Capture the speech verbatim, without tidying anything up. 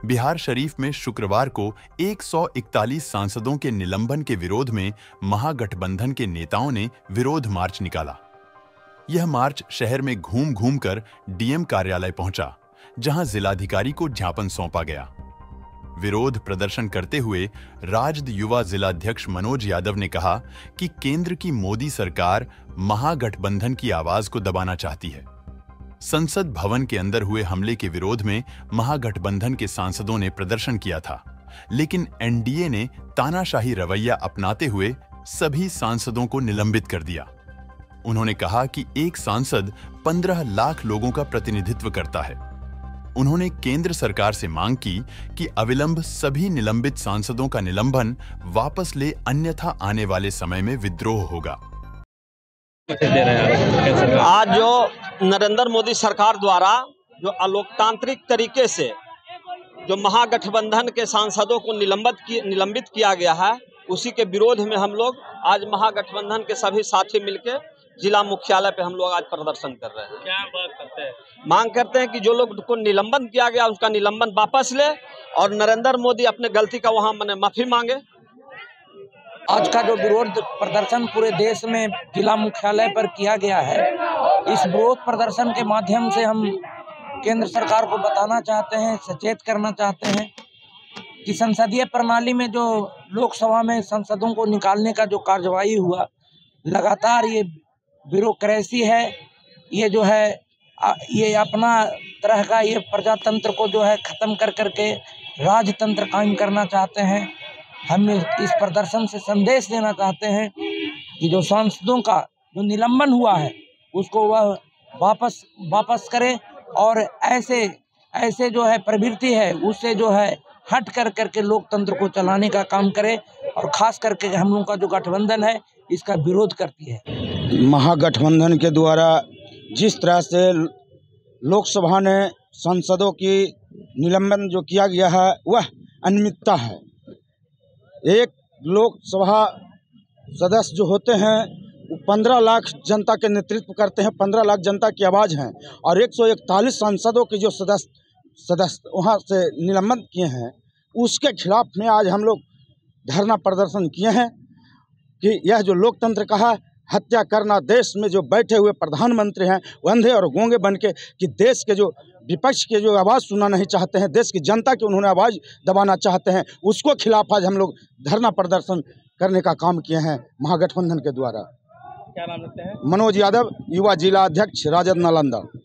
बिहार शरीफ में शुक्रवार को एक सौ इकतालीस सांसदों के निलंबन के विरोध में महागठबंधन के नेताओं ने विरोध मार्च निकाला। यह मार्च शहर में घूम घूम कर डीएम कार्यालय पहुंचा, जहां जिलाधिकारी को ज्ञापन सौंपा गया। विरोध प्रदर्शन करते हुए राजद युवा जिलाध्यक्ष मनोज यादव ने कहा कि केंद्र की मोदी सरकार महागठबंधन की आवाज को दबाना चाहती है। संसद भवन के अंदर हुए हमले के विरोध में महागठबंधन के सांसदों ने प्रदर्शन किया था, लेकिन एनडीए ने तानाशाही रवैया अपनाते हुए सभी सांसदों को निलंबित कर दिया। उन्होंने कहा कि एक सांसद पंद्रह लाख लोगों का प्रतिनिधित्व करता है। उन्होंने केंद्र सरकार से मांग की कि अविलंब सभी निलंबित सांसदों का निलंबन वापस ले, अन्यथा आने वाले समय में विद्रोह होगा। आज जो नरेंद्र मोदी सरकार द्वारा जो अलोकतांत्रिक तरीके से जो महागठबंधन के सांसदों को निलंबित की, निलंबित किया गया है, उसी के विरोध में हम लोग आज महागठबंधन के सभी साथी मिलकर जिला मुख्यालय पे हम लोग आज प्रदर्शन कर रहे हैं। क्या बात करते हैं? मांग करते हैं कि जो लोग को निलंबन किया गया उसका निलंबन वापस ले और नरेंद्र मोदी अपने गलती का वहां मैंने माफी मांगे। आज का जो विरोध प्रदर्शन पूरे देश में जिला मुख्यालय पर किया गया है, इस विरोध प्रदर्शन के माध्यम से हम केंद्र सरकार को बताना चाहते हैं, सचेत करना चाहते हैं कि संसदीय प्रणाली में जो लोकसभा में सांसदों को निकालने का जो कार्यवाही हुआ, लगातार ये ब्यूरोक्रेसी है, ये जो है ये अपना तरह का ये प्रजातंत्र को जो है ख़त्म कर करके राजतंत्र कायम करना चाहते हैं। हम इस प्रदर्शन से संदेश देना चाहते हैं कि जो सांसदों का जो निलंबन हुआ है उसको वह वापस वापस करे और ऐसे ऐसे जो है प्रवृत्ति है उससे जो है हट कर करके लोकतंत्र को चलाने का काम करे और ख़ास करके हम लोगों का जो गठबंधन है इसका विरोध करती है। महागठबंधन के द्वारा जिस तरह से लोकसभा ने सांसदों की निलंबन जो किया गया है वह अनियमितता है। एक लोकसभा सदस्य जो होते हैं वो पंद्रह लाख जनता के नेतृत्व करते हैं, पंद्रह लाख जनता की आवाज़ हैं और एक सौ इकतालीस सांसदों की जो सदस्य सदस्य वहाँ से निलंबन किए हैं, उसके खिलाफ में आज हम लोग धरना प्रदर्शन किए हैं कि यह जो लोकतंत्र का है हत्या करना, देश में जो बैठे हुए प्रधानमंत्री हैं वो अंधे और गूंगे बन के कि देश के जो विपक्ष के जो आवाज़ सुनना नहीं चाहते हैं, देश की जनता की उन्होंने आवाज़ दबाना चाहते हैं, उसको खिलाफ आज हम लोग धरना प्रदर्शन करने का काम किए हैं महागठबंधन के द्वारा। क्या नाम लेते हैं? मनोज यादव, युवा जिला अध्यक्ष, राजद नालंदा।